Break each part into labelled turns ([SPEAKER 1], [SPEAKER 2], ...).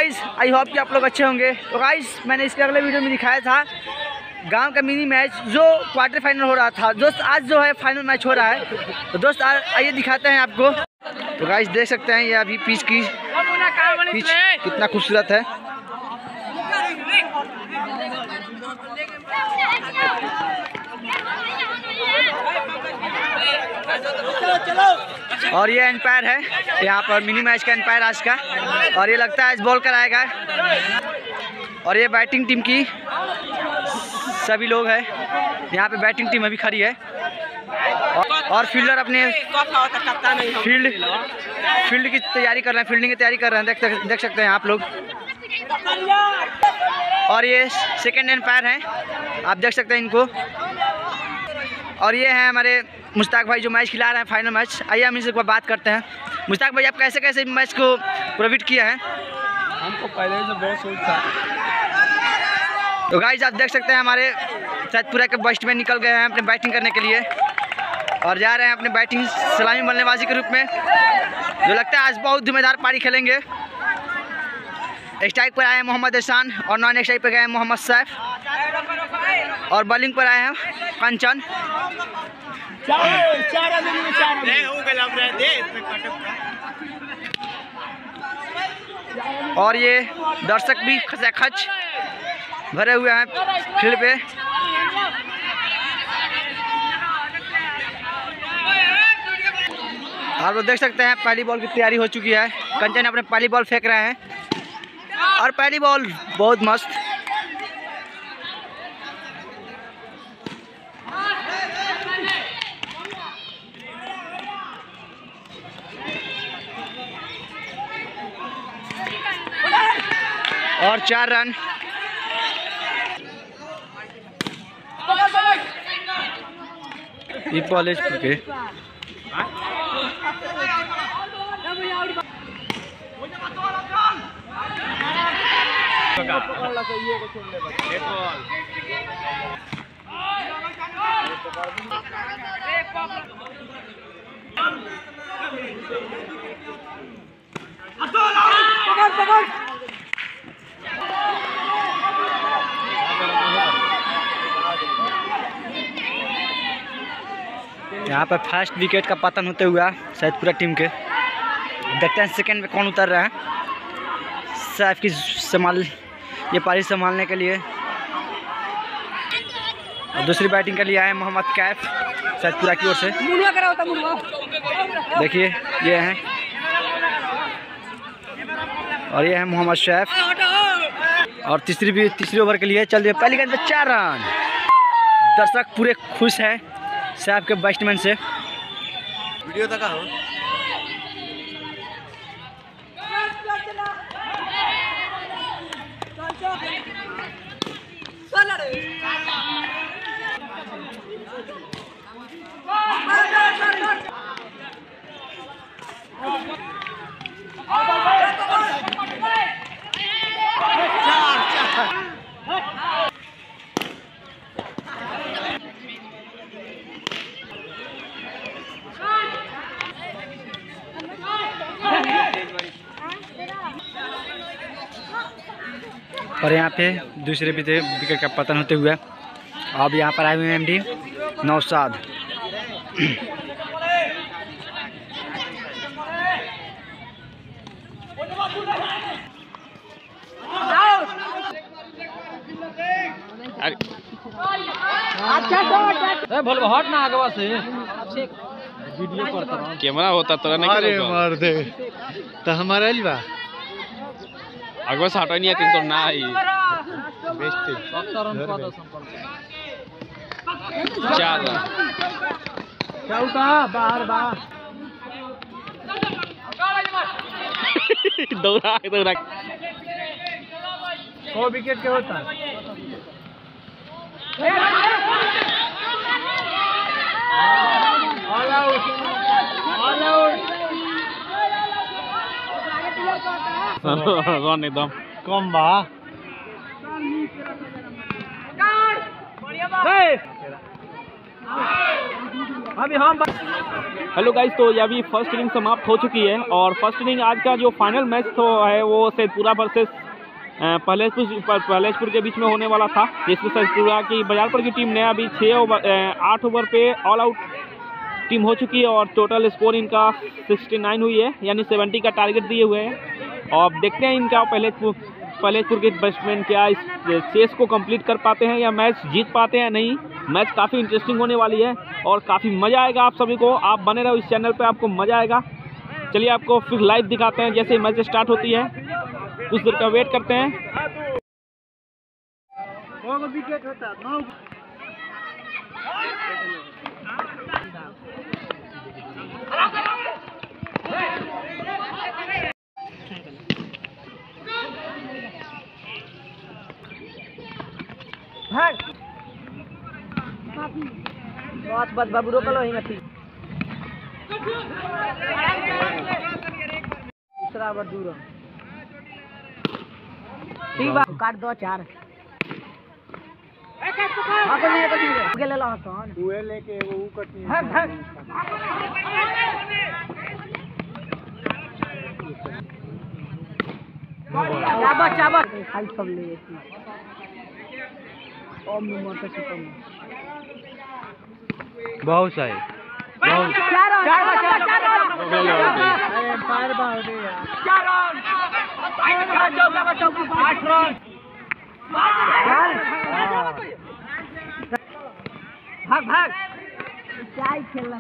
[SPEAKER 1] Guys I hope कि आप लोग अच्छे होंगे। तो गाइस मैंने इसके अगले वीडियो में दिखाया था गांव का मिनी मैच जो क्वार्टर फाइनल हो रहा था। दोस्त आज जो है फाइनल मैच हो रहा है। तो दोस्त आइए दिखाते हैं आपको। तो गाइस देख सकते हैं ये अभी पिच कितना खूबसूरत है। और ये एम्पायर है यहाँ पर मिनी मैच का एम्पायर आज का। और ये लगता है आज बॉल कराएगा। और ये बैटिंग टीम की सभी लोग हैं यहाँ पे। बैटिंग टीम अभी खड़ी है और फील्डर अपने फील्ड की तैयारी कर रहे हैं, फील्डिंग की तैयारी कर रहे हैं। देख सकते हैं आप लोग। और ये सेकंड एम्पायर हैं, आप देख सकते हैं इनको। और ये हैं हमारे मुश्ताक भाई जो मैच खिला रहे हैं फाइनल मैच। आइए हम इनसे एक बार बात करते हैं। मुश्ताक भाई आप कैसे कैसे मैच को प्रोवाइड किया है?
[SPEAKER 2] हमको पहले से बहुत सोच था।
[SPEAKER 1] तो गाइस आप देख सकते हैं हमारे सैदपुरा के बैट्समैन निकल गए हैं अपने बैटिंग करने के लिए और जा रहे हैं अपने बैटिंग सलामी बल्लेबाजी के रूप में। जो लगता है आज बहुत धुआंधार पारी खेलेंगे। स्ट्राइक पर आए हैं मोहम्मद एहसान और नॉन स्ट्राइक पर गए हैं मोहम्मद सैफ और बॉलिंग पर आए हैं कंचन। और ये दर्शक भी खचाखच भरे हुए हैं फील्ड पे। आप लोग देख सकते हैं पहली बॉल की तैयारी हो चुकी है। कंचन अपने पहली बॉल फेंक रहे हैं और पहली बॉल बहुत मस्त। और 4 रन। ये कॉलेज के यहाँ पर फर्स्ट विकेट का पतन होते हुआ सैदपुरा टीम के। देखते हैं सेकंड में कौन उतर रहा है। सैफ की ये पारी संभालने के लिए। और दूसरी बैटिंग के लिए आए मोहम्मद कैफ सैदपुरा की ओर से। देखिए ये हैं और ये है मोहम्मद सैफ। और तीसरी ओवर के लिए चल रही है पहली गेंद पे 4 रन। दर्शक पूरे खुश हैं सैफ के बैट्समैन से।
[SPEAKER 2] वीडियो तक हो
[SPEAKER 1] और यहाँ पे दूसरे विकेट का पतन होते हुए अब यहाँ पर आए हुए एमडी नौशाद।
[SPEAKER 2] हट ना आगे से वीडियो करता कैमरा होता तो नहीं। अरे मार दे तो हमारा बा अगवा से हटा नहीं है तो ना ही बेस्ट 17 रन का 10 4 रन चौका बाहर दौड़ा 100 विकेट के होता है। ऑल आउट रन एकदम कम बा।
[SPEAKER 1] अभी हम
[SPEAKER 2] हेलो गाइस, तो ये अभी फर्स्ट इनिंग समाप्त हो चुकी है और फर्स्ट इनिंग आज का जो फाइनल मैच तो है वो सैदपुरा वर्सेस पहलेजपुर के बीच में होने वाला था, जिसमें सैदपुरा की बजारपुर की टीम ने अभी 8 ओवर पे ऑल आउट टीम हो चुकी है और टोटल स्कोर इनका 69 हुई है, यानी 70 का टारगेट दिए हुए हैं। और देखते हैं इनका पहलेजपुर के बैट्समैन क्या इस चेस को कंप्लीट कर पाते हैं या मैच जीत पाते हैं नहीं। मैच काफ़ी इंटरेस्टिंग होने वाली है और काफ़ी मज़ा आएगा आप सभी को। आप बने रहो इस चैनल पे, आपको मज़ा आएगा। चलिए आपको फिर लाइव दिखाते हैं जैसे मैच स्टार्ट होती है, कुछ देर का वेट करते हैं।
[SPEAKER 1] बस बाबू रोक लो ही ठीक। दूसरा बार दूर ठीक बा, काट दो 4 अपन नहीं तो ठीक है ले लो कौन हुए लेके वो कटनी है। चाबा खाली सब ले लेती और मोटर से
[SPEAKER 2] बहुत सही, बहुत
[SPEAKER 1] भाग भाग क्या ही खेलना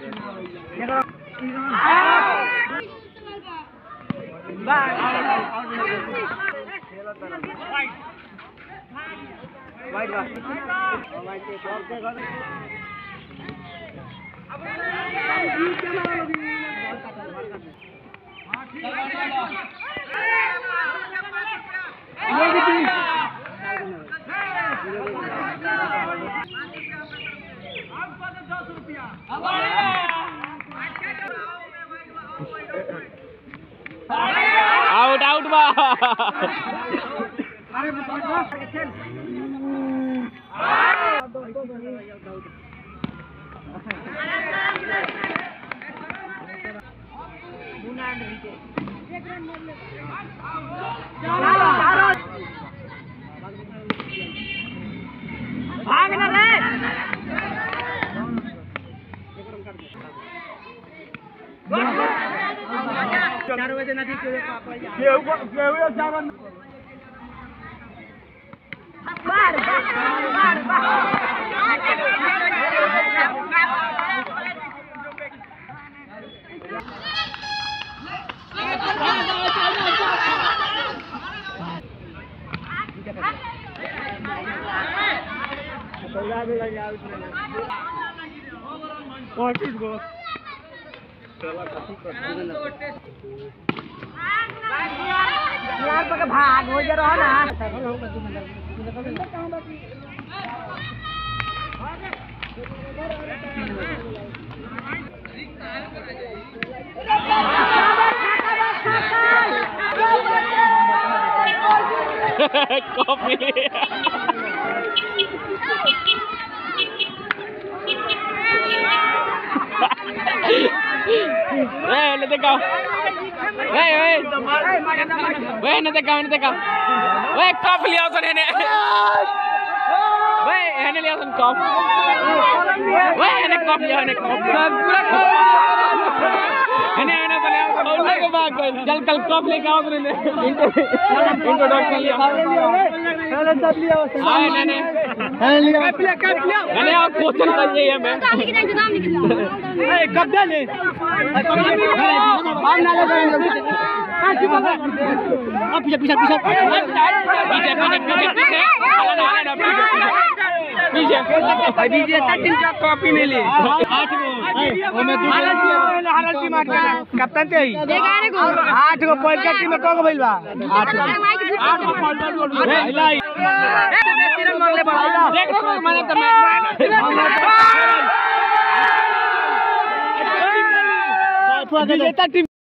[SPEAKER 2] आउट आउट बा।
[SPEAKER 1] भागना रे चार बजे नदी के बार बार यार पका भाग हो जा रहा ना
[SPEAKER 2] coffee nete kau. Weh, nete kau. Weh, kau lihat tu nenek. Weh, nenek lihat tu kau. Weh, nenek kau lihat nenek kau. Nenek tu lihat. Jal kal kau leker आओ tu nenek. Introduction lihat. Hai nenek. Nenek आप question करिए ये मैं. कब डाले? हम ना ले करेंगे. आप पीछे. पीछे 13 का कॉपी मिली. 8 गो. हालत टीम कप्तान थे 8 गो पॉइंट का टीम में को भइल बा 8 गो देख लो माने त मैच